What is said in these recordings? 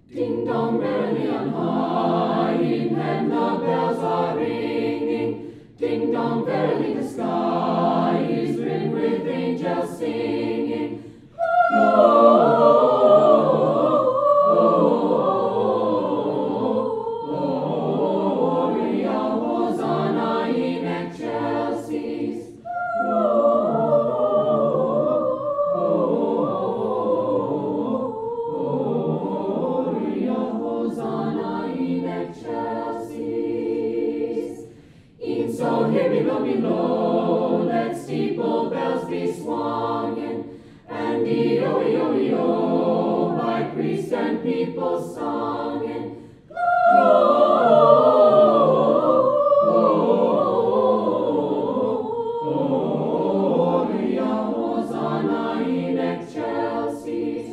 Ding dong merrily on high, in heaven the bells are ringing. Ding dong, verily the sky is rimmed with angels singing. Gloria, Hosanna in excelsis. Gloria, Hosanna in excelsis. In so here below, let steeple bells be swungen, and E-O-E-O-E-O by priest and people sungen. Gloria, Hosanna in excelsis.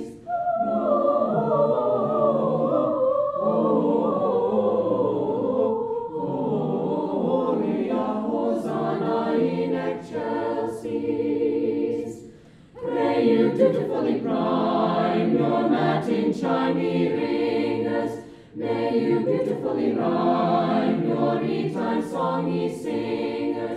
Gloria, Hosanna in excelsis. Pray you dutifully prime your matin chime, ye ringers. May you beautifully rhyme your E-time song, ye singers.